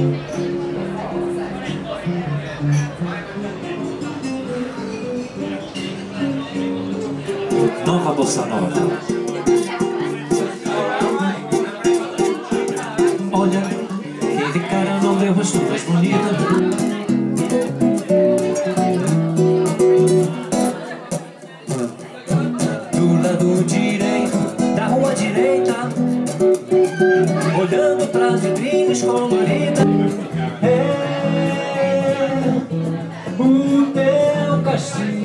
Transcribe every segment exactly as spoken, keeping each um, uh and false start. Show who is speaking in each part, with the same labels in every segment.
Speaker 1: Nova bossa nova. Olha, quem de cara não vê o rosto mais bonito. Do lado direito da rua direita, olhando pras vitrines coloridas. É o teu castigo.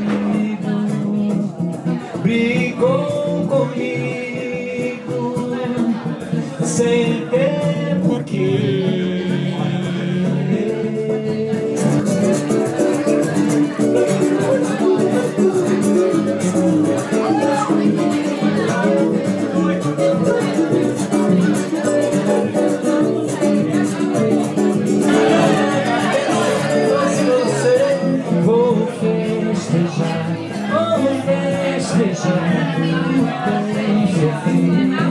Speaker 1: Brigou comigo sem ter porquê. Vou festejar, vou festejar.